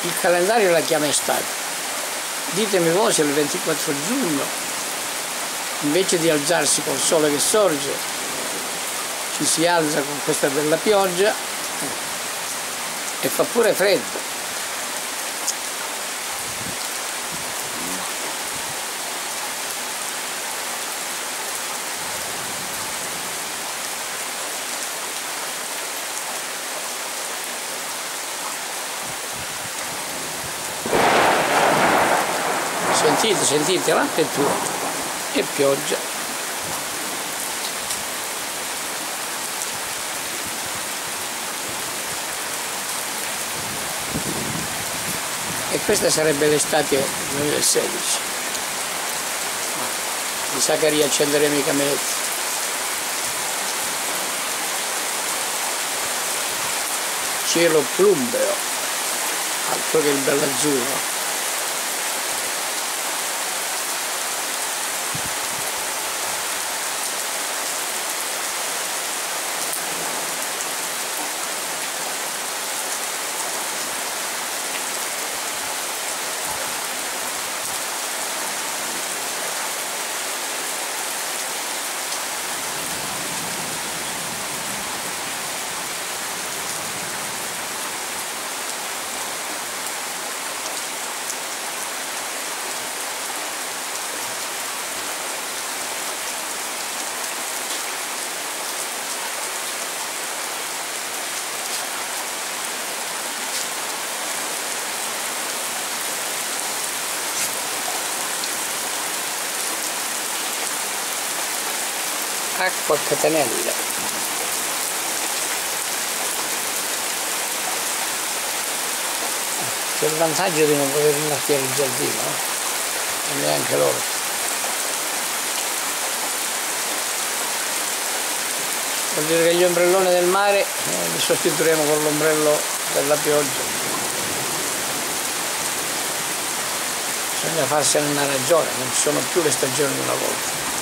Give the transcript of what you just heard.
il calendario la chiama estate. Ditemi voi se il 24 giugno, invece di alzarsi col sole che sorge, ci si alza con questa bella pioggia e fa pure freddo. Sentite la vettura e pioggia. E questa sarebbe l'estate 2016. Mi sa che riaccenderemo i camelletti. Cielo plumbeo, altro che il bell'azzurro. Acqua a catenelle. C'è il vantaggio di non poter innaffiare il giardino, e neanche loro. Vuol dire che gli ombrelloni del mare li sostituiremo con l'ombrello della pioggia. Bisogna farsene una ragione, non ci sono più le stagioni di una volta.